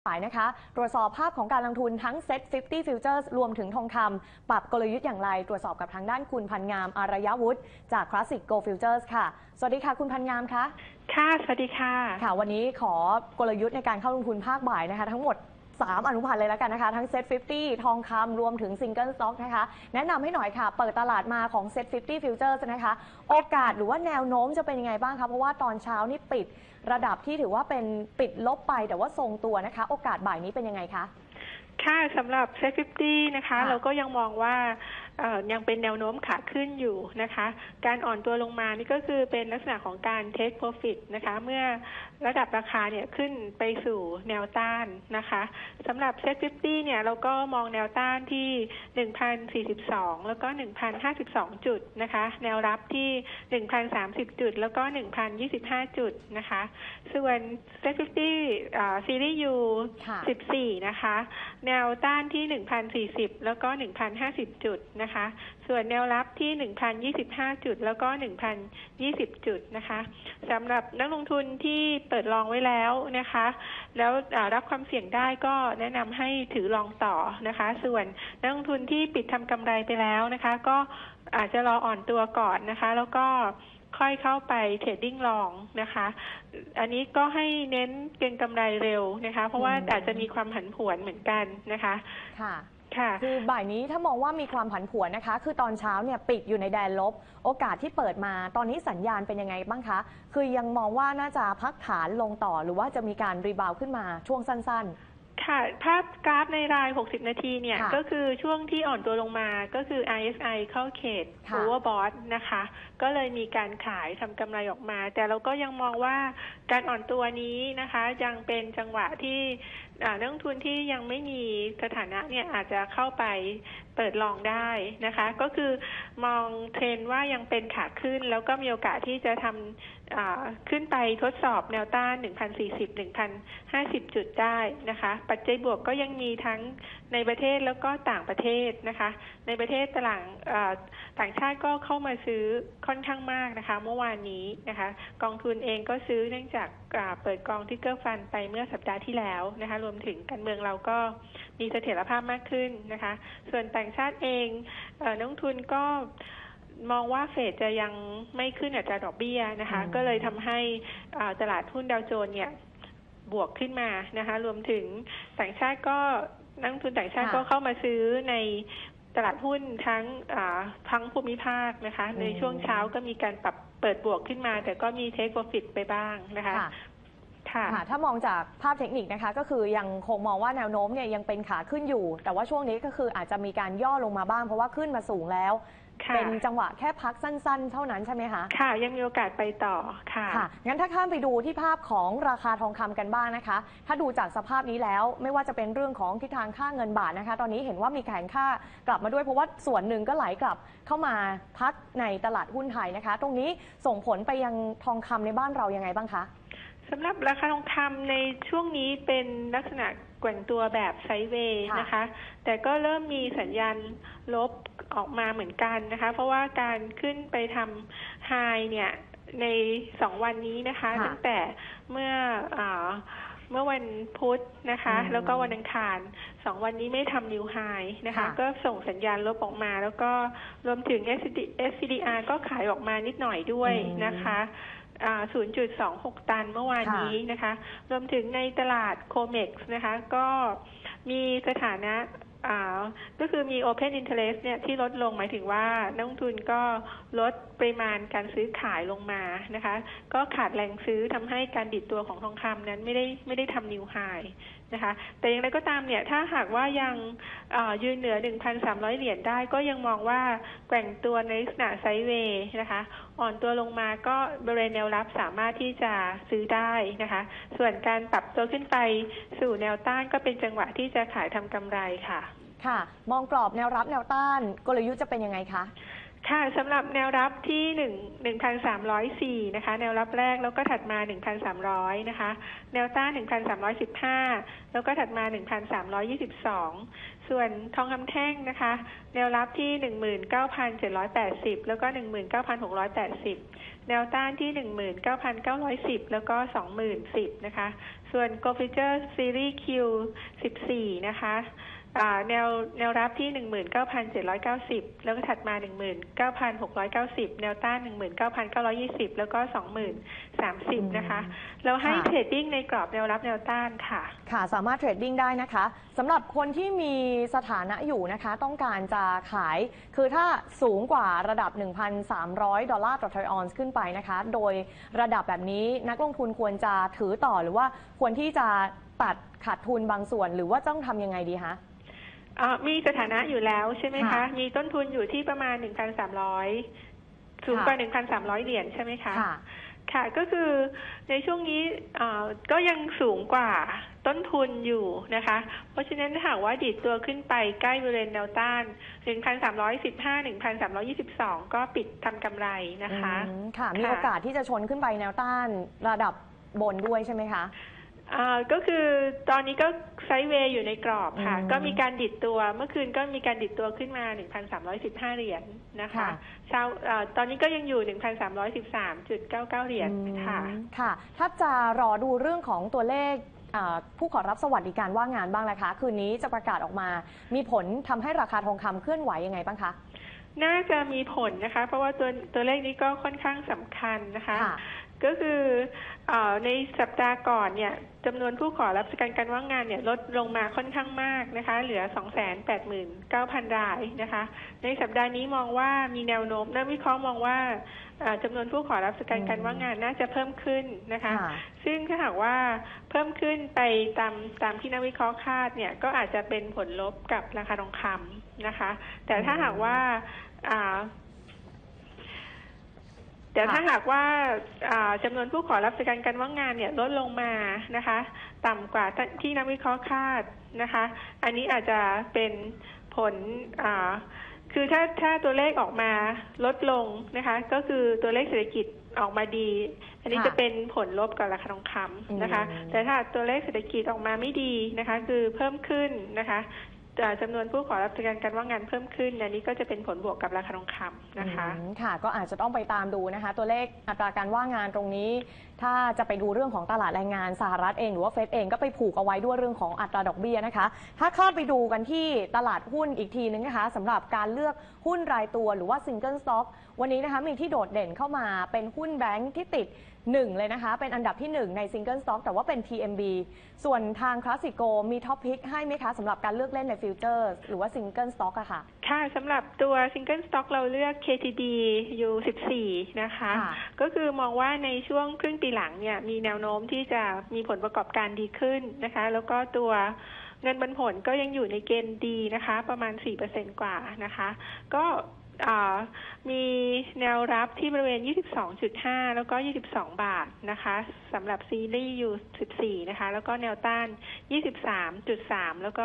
ฝ่ายนะคะตรวจสอบภาพของการลงทุนทั้ง Set 50 Futures รวมถึงทองคำปรับกลยุทธ์อย่างไรตรวจสอบกับทางด้านคุณพันงามอารยวุฒิจาก Classic Gold Futures ค่ะสวัสดีค่ะคุณพันงามคะค่ะสวัสดีค่ะค่ะวันนี้ขอกลยุทธ์ในการเข้าลงทุนภาคบ่ายนะคะทั้งหมด3อนุพันธ์เลยแล้วกันนะคะทั้ง Set 50 ทองคำรวมถึง Single Stock นะคะแนะนำให้หน่อยค่ะเปิดตลาดมาของ Set 50 Futures นะคะโอกาสหรือว่าแนวโน้มจะเป็นยังไงบ้างคะเพราะว่าตอนเช้านี่ปิดระดับที่ถือว่าเป็นปิดลบไปแต่ว่าทรงตัวนะคะโอกาสบ่ายนี้เป็นยังไงคะค่ะสำหรับ Set 50 นะคะเราก็ยังมองว่ายังเป็นแนวโน้มขาขึ้นอยู่นะคะการอ่อนตัวลงมานี่ก็คือเป็นลักษณะของการ take profit นะคะเมื่อระดับราคาเนี่ยขึ้นไปสู่แนวต้านนะคะสำหรับ Set 50 เนี่ยเราก็มองแนวต้านที่ 1,042 แล้วก็ 1,052 จุดนะคะแนวรับที่ 1,030 จุดแล้วก็ 1,025 จุดนะคะส่วน Set 50 ซีรีส์ U 14 นะคะแนวต้านที่ 1,040 แล้วก็ 1,050 จุดนะคะส่วนแนวรับที่ 1,025 จุดแล้วก็ 1,020 จุดนะคะสำหรับนักลงทุนที่เปิดลองไว้แล้วนะคะแล้วรับความเสี่ยงได้ก็แนะนำให้ถือลองต่อนะคะส่วนนักลงทุนที่ปิดทำกำไรไปแล้วนะคะก็อาจจะรออ่อนตัวก่อนนะคะแล้วก็ค่อยเข้าไปเทรดดิ้งลองนะคะอันนี้ก็ให้เน้นเก็งกำไรเร็วนะคะเพราะว่าอาจจะมีความผันผวนเหมือนกันนะคะค่ะคือบ่ายนี้ถ้ามองว่ามีความผันผวนนะคะคือตอนเช้าเนี่ยปิดอยู่ในแดนลบโอกาสที่เปิดมาตอนนี้สัญญาณเป็นยังไงบ้างคะคือยังมองว่าน่าจะพักฐานลงต่อหรือว่าจะมีการรีบาวขึ้นมาช่วงสั้นๆค่ะภาพกราฟในราย60นาทีเนี่ยก็คือช่วงที่อ่อนตัวลงมาก็คือ RSI เข้าเขต Overbought นะคะก็เลยมีการขายทำกำไรออกมาแต่เราก็ยังมองว่าการอ่อนตัวนี้นะคะยังเป็นจังหวะที่นักลงทุนที่ยังไม่มีสถานะเนี่ยอาจจะเข้าไปเปิดลองได้นะคะก็คือมองเทรนด์ว่ายังเป็นขาขึ้นแล้วก็มีโอกาสที่จะทำขึ้นไปทดสอบแนวต้าน 1,040-1,050 จุดได้นะคะปัจจัยบวกก็ยังมีทั้งในประเทศแล้วก็ต่างประเทศนะคะในประเทศต่างชาติก็เข้ามาซื้อค่อนข้างมากนะคะเมื่อวานนี้นะคะกองทุนเองก็ซื้อเนื่องจากเปิดกองทิกเกอร์ฟันไปเมื่อสัปดาห์ที่แล้วนะคะรวมถึงการเมืองเราก็มีเสถียรภาพมากขึ้นนะคะส่วนต่างชาติเองนักลงทุนก็มองว่าเฟดจะยังไม่ขึ้นอัตราดอกเบี้ยนะคะก็เลยทำให้ตลาดหุ้นดาวโจนส์เนี่ยบวกขึ้นมานะคะรวมถึงต่างชาติก็นักลงทุนต่างชาติก็เข้ามาซื้อในตลาดหุ้นทั้งภูมิภาคนะคะในช่วงเช้าก็มีการปรับเปิดบวกขึ้นมาแต่ก็มีเทคโปรฟิตไปบ้างนะคะค่ะถ้ามองจากภาพเทคนิคนะคะก็คือยังคงมองว่าแนวโน้มเนี่ยยังเป็นขาขึ้นอยู่แต่ว่าช่วงนี้ก็คืออาจจะมีการย่อลงมาบ้างเพราะว่าขึ้นมาสูงแล้วเป็นจังหวะแค่พักสั้นๆเท่านั้นใช่ไหมคะค่ะยังมีโอกาสไปต่อค่ะงั้นถ้าข้ามไปดูที่ภาพของราคาทองคำกันบ้างนะคะถ้าดูจากสภาพนี้แล้วไม่ว่าจะเป็นเรื่องของทิศทางค่าเงินบาทนะคะตอนนี้เห็นว่ามีแข็งค่ากลับมาด้วยเพราะว่าส่วนหนึ่งก็ไหลกลับเข้ามาพักในตลาดหุ้นไทยนะคะตรงนี้ส่งผลไปยังทองคำในบ้านเรายังไงบ้างคะสำหรับราคาทองคำในช่วงนี้เป็นลักษณะแกว่งตัวแบบไซด์เวย์นะคะแต่ก็เริ่มมีสัญญาณลบออกมาเหมือนกันนะคะเพราะว่าการขึ้นไปทำไฮเนี่ยใน2วันนี้นะคะตั้งแต่เมื่อวันพุธนะคะแล้วก็วันอังคาร2วันนี้ไม่ทำนิวไฮนะคะก็ส่งสัญญาณลบออกมาแล้วก็รวมถึง SCDR ก็ขายออกมานิดหน่อยด้วยนะคะ0.26 ตันเมื่อวานนี้นะคะรวมถึงในตลาดโคเม็กซ์นะคะก็มีสถานะก็คือมี Open Interest เนี่ยที่ลดลงหมายถึงว่านักลงทุนก็ลดปริมาณการซื้อขายลงมานะคะก็ขาดแรงซื้อทำให้การดิดตัวของทองคำนั้นไม่ได้ทำนิวไฮนะคะแต่อย่างไรก็ตามเนี่ยถ้าหากว่ายังยืนเหนือ 1,300 เหรียญได้ก็ยังมองว่าแกว่งตัวในลักษณะไซด์เวย์นะคะอ่อนตัวลงมาก็บริเวณแนวรับสามารถที่จะซื้อได้นะคะส่วนการปรับตัวขึ้นไปสู่แนวต้านก็เป็นจังหวะที่จะขายทำกำไรค่ะมองกรอบแนวรับแนวต้านกลยุทธ์จะเป็นยังไงคะค่ะสำหรับแนวรับที่1,304นะคะแนวรับแรกแล้วก็ถัดมา1,300นะคะแนวต้าน1,315แล้วก็ถัดมา1,322ส่วนทองคำแท่งนะคะแนวรับที่19,780แล้วก็19,680แนวต้านที่19,910แล้วก็20,010นะคะส่วน Gold Future Series Q14 นะคะแนวรับที่19,790แล้วก็ถัดมา19,690แนวต้าน19,920แล้วก็20,030นะคะเราให้เทรดดิ้งในกรอบแนวรับแนวต้านค่ะค่ะสามารถเทรดดิ้งได้นะคะสำหรับคนที่มีสถานะอยู่นะคะต้องการจะขายคือถ้าสูงกว่าระดับ $1,300 ต่อทรอยออนซ์ขึ้นไปนะคะโดยระดับแบบนี้นักลงทุนควรจะถือต่อหรือว่าควรที่จะตัดขาดทุนบางส่วนหรือว่าต้องทำยังไงดีคะมีสถานะอยู่แล้วใช่ไหมคะมีต้นทุนอยู่ที่ประมาณ 1,300 สูงกว่า 1,300 เหรียญใช่ไหมคะค่ะก็คือในช่วงนี้ก็ยังสูงกว่าต้นทุนอยู่นะคะเพราะฉะนั้นถ้าหากว่าดิดตัวขึ้นไปใกล้บริเวณแนวต้าน 1,315 1,322 ก็ปิดทำกำไรนะคะค่ะมีโอกาสที่จะชนขึ้นไปแนวต้านระดับบนด้วยใช่ไหมคะก็คือตอนนี้ก็ไซด์เวย์อยู่ในกรอบค่ะก็มีการดิดตัวเมื่อคืนก็มีการดิดตัวขึ้นมา 1,315 เหรียญนะคะตอนนี้ก็ยังอยู่ 1,313.99 เหรียญค่ะถ้าจะรอดูเรื่องของตัวเลขผู้ขอรับสวัสดิการว่างงานบ้างนะคะคืนนี้จะประกาศออกมามีผลทำให้ราคาทองคำเคลื่อนไหวยังไงบ้างคะน่าจะมีผลนะคะเพราะว่าตัวเลขนี้ก็ค่อนข้างสำคัญนะคะก็คือในสัปดาห์ก่อนเนี่ยจำนวนผู้ขอรับประกันการว่างงานเนี่ยลดลงมาค่อนข้างมากนะคะเหลือ 289,000 รายนะคะในสัปดาห์นี้มองว่ามีแนวโน้มนักวิเคราะห์มองว่าจำนวนผู้ขอรับประกันการว่างงานน่าจะเพิ่มขึ้นนะคะซึ่งถ้าหากว่าเพิ่มขึ้นไปตามที่นักวิเคราะห์คาดเนี่ยก็อาจจะเป็นผลลบกับราคาทองคำนะคะแต่ถ้าหากว่าจำนวนผู้ขอรับประกันการว่างงานเนี่ยลดลงมานะคะต่ำกว่าที่นักวิเคราะห์คาดนะคะอันนี้อาจจะเป็นผลคือถ้าตัวเลขออกมาลดลงนะคะก็คือตัวเลขเศรษฐกิจออกมาดีอันนี้จะเป็นผลลบกับราคาทองคำนะคะแต่ถ้าตัวเลขเศรษฐกิจออกมาไม่ดีนะคะคือเพิ่มขึ้นนะคะจำนวนผู้ขอรับประกันการว่างงานเพิ่มขึ้นอันนี้ก็จะเป็นผลบวกกับราคาทองคำนะคะค่ะก็อาจจะต้องไปตามดูนะคะตัวเลขอัตราการว่างงานตรงนี้ถ้าจะไปดูเรื่องของตลาดแรงงานสหรัฐเองหรือว่าเฟดเองก็ไปผูกเอาไว้ด้วยเรื่องของอัตราดอกเบี้ยนะคะถ้าเข้าไปดูกันที่ตลาดหุ้นอีกทีนึงนะคะสำหรับการเลือกหุ้นรายตัวหรือว่าซิงเกิลสต็อกวันนี้นะคะมีที่โดดเด่นเข้ามาเป็นหุ้นแบงค์ที่ติด1เลยนะคะเป็นอันดับที่1ในซิงเกิลสต็อกแต่ว่าเป็น TMB ส่วนทางคลาสสิโกมีท็อปพิกให้ไหมคะสำหรับการเลือกเล่นในฟิวเจอร์หรือว่าซิงเกิลสต็อกอะค่ะค่ะสำหรับตัวซิงเกิลสต็อกเราเลือก KTD U14 นะคะก็คือมองว่าในช่วงครึ่งปีหลังเนี่ยมีแนวโน้มที่จะมีผลประกอบการดีขึ้นนะคะแล้วก็ตัวเงินปันผลก็ยังอยู่ในเกณฑ์ดีนะคะประมาณ 4% กว่านะคะก็มีแนวรับที่บริเวณ 22.5 แล้วก็ 22 บาทนะคะสำหรับซีรีส์ U14 นะคะแล้วก็แนวต้าน 23.3 แล้วก็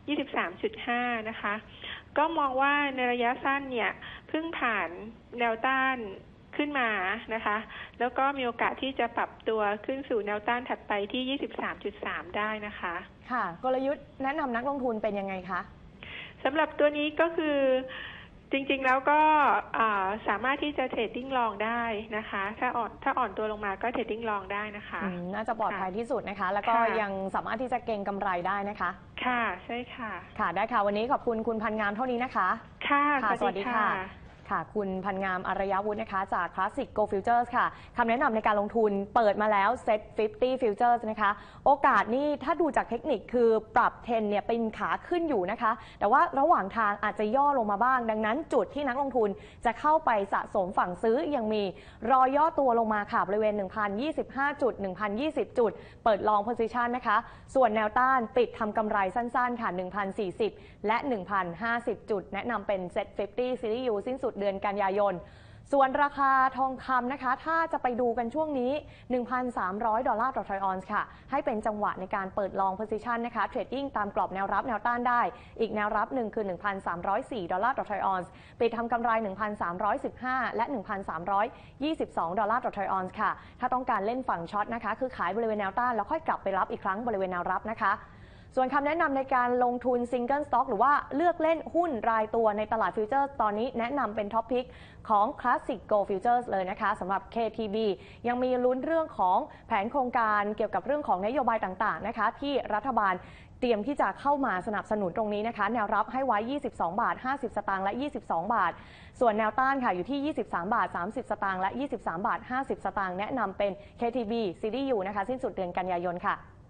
23.5 นะคะก็มองว่าในระยะสั้นเนี่ยเพิ่งผ่านแนวต้านขึ้นมานะคะแล้วก็มีโอกาสที่จะปรับตัวขึ้นสู่แนวต้านถัดไปที่ 23.3 ได้นะคะค่ะกลยุทธ์แนะนำนักลงทุนเป็นยังไงคะสำหรับตัวนี้ก็คือจริงๆแล้วก็สามารถที่จะเทรดดิ้งลองได้นะคะถ้าอ่อนตัวลงมาก็เทรดดิ้งลองได้นะคะน่าจะปลอดภัยที่สุดนะคะแล้วก็ยังสามารถที่จะเก็งกำไรได้นะคะค่ะใช่ค่ะค่ะได้ค่ะวันนี้ขอบคุณคุณพันงามเท่านี้นะคะค่ะสวัสดีค่ะค่ะคุณพันงามอารยวุฒินะคะจาก Classic Go Futures ค่ะคำแนะนำในการลงทุนเปิดมาแล้ว Set 50 Futures นะคะโอกาสนี่ถ้าดูจากเทคนิคคือปรับเทรนเนี่ยเป็นขาขึ้นอยู่นะคะแต่ว่าระหว่างทางอาจจะย่อลงมาบ้างดังนั้นจุดที่นักลงทุนจะเข้าไปสะสมฝั่งซื้อยังมีรอย่อตัวลงมาค่ะบริเวณ 1,025 จุด 1,020 จุดเปิดลอง position นะคะส่วนแนวต้านปิดทำกำไรสั้นๆค่ะ 1,040 และ 1,050 จุดแนะนำเป็น Set 50 Series U สิ้นสุดเดือนกันยายนส่วนราคาทองคำนะคะถ้าจะไปดูกันช่วงนี้ 1,300 ดอลลาร์ต่อทรอยออนซ์ค่ะให้เป็นจังหวะในการเปิดลองโพซิชันนะคะเทรดดิ้งตามกรอบแนวรับแนวต้านได้อีกแนวรับหนึ่งคือ 1,304 ดอลลาร์ต่อทรอยออนซ์ปิดทำกำไร 1,315 และ 1,322 ดอลลาร์ต่อทรอยออนซ์ค่ะถ้าต้องการเล่นฝั่งช็อตนะคะคือขายบริเวณแนวต้านแล้วค่อยกลับไปรับอีกครั้งบริเวณแนวรับนะคะส่วนคำแนะนำในการลงทุนซิงเกิลสต็อกหรือว่าเลือกเล่นหุ้นรายตัวในตลาดฟิวเจอร์ตอนนี้แนะนำเป็นท็อปพิกของ Classic Go Futures เลยนะคะสำหรับ KTB ยังมีลุ้นเรื่องของแผนโครงการเกี่ยวกับเรื่องของนโยบายต่างๆนะคะที่รัฐบาลเตรียมที่จะเข้ามาสนับสนุนตรงนี้นะคะแนวรับให้ไว้22 บาท 50 สตางค์และ 22 บาทส่วนแนวต้านค่ะอยู่ที่ 23 บาท 30 สตางค์และ 23 บาท 50 สตางค์แนะนำเป็น KTB CDU นะคะสิ้นสุดเดือนกันยายนค่ะ